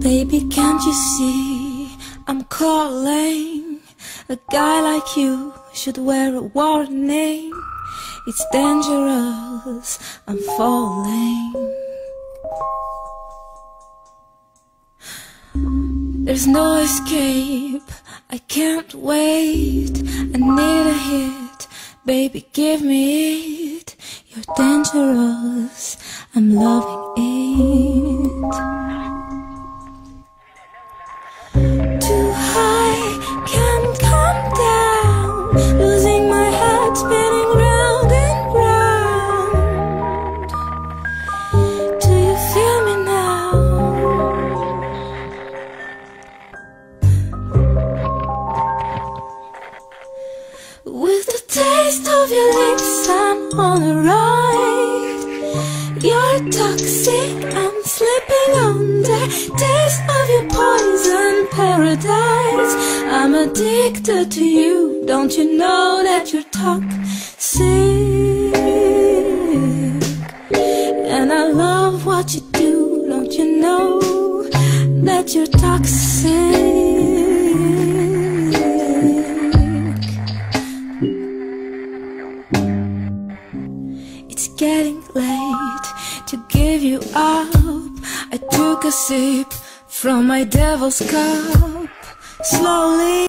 Baby, can't you see I'm calling? A guy like you should wear a warning. It's dangerous, I'm falling. There's no escape, I can't wait. I need a hit, baby, give me it. You're dangerous, I'm loving it. Too high, can't come down. Losing my head, spinning round and round. Do you feel me now? With the taste of your lips, I'm on a ride. You're toxic, I'm slipping under. Taste of your poison paradise. I'm addicted to you, don't you know that you're toxic? And I love what you do, don't you know that you're toxic? It's getting late to give you up. I took a sip from my devil's cup. Slowly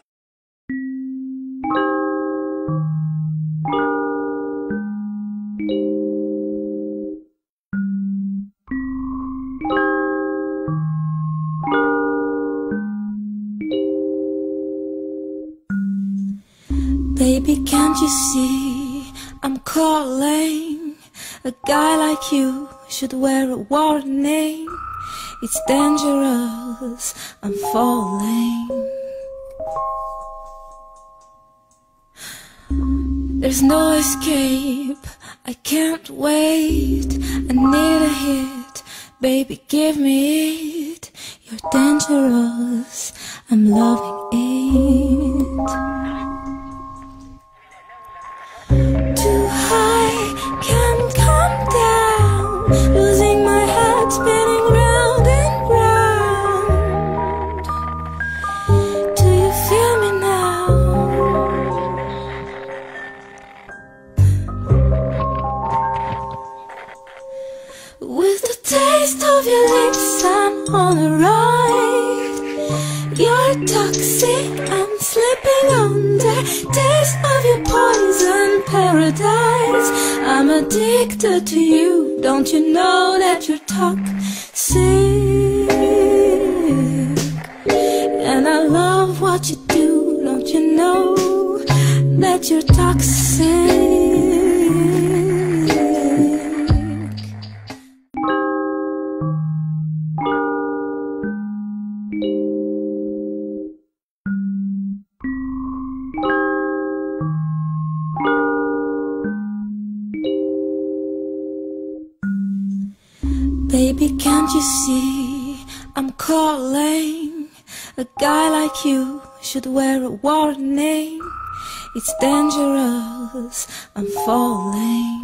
baby, can't you see I'm calling? A guy like you should wear a warning. It's dangerous, I'm falling. There's no escape, I can't wait. I need a hit, baby, give me it. You're dangerous, I'm loving it. Too high, can't come down. Losing my head, spinning round and round. Do you feel me now? With the taste of your lips, I'm on a ride. You're toxic, I'm slipping under. Taste of your poison paradise. I'm addicted to you, don't you know that you're toxic? And I love what you do, don't you know that you're toxic? Baby, can't you see I'm calling? A guy like you should wear a warning. It's dangerous, I'm falling.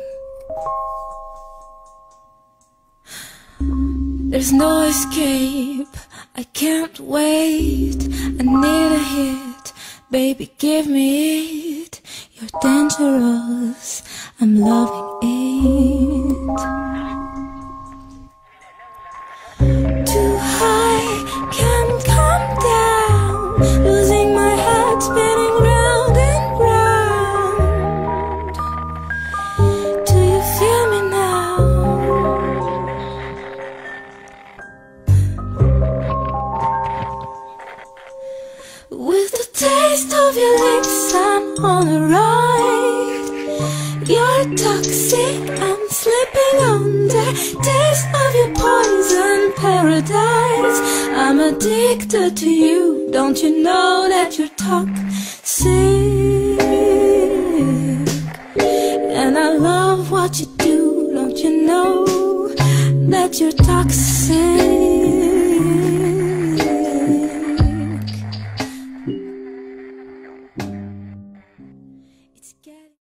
There's no escape, I can't wait. I need a hit, baby, give me it. You're dangerous, I'm loving it. Too high, can't come down. Losing my head, spinning round and round. Do you feel me now? With the taste of your lips, I'm on a ride. You're toxic, I'm slipping under. Taste of your poison paradise. I'm addicted to you, don't you know that you're toxic? And I love what you do, don't you know that you're toxic? It's getting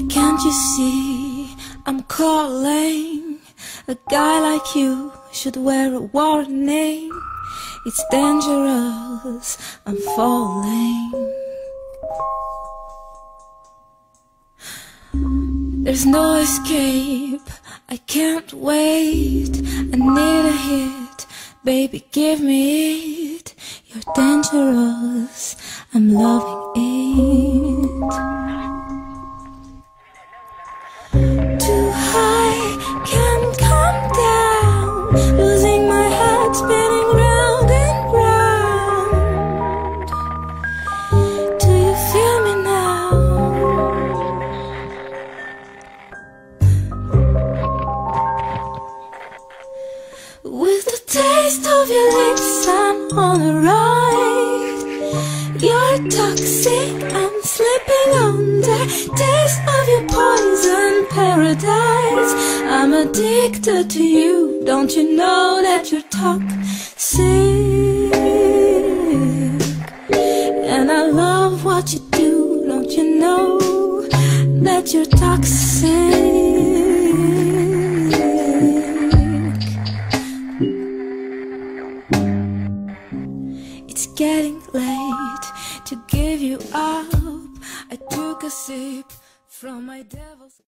Can't you see I'm calling? A guy like you should wear a warning. It's dangerous, I'm falling. There's no escape, I can't wait. I need a hit, baby give me it. You're dangerous, I'm loving it. Too high, can't come down. Losing my head, spinning round and round. Do you feel me now? With the taste of your lips, I'm on a ride. You're toxic, I'm slipping under. Taste of your poison paradise. I'm addicted to you, don't you know that you're toxic? And I love what you do, don't you know that you're toxic?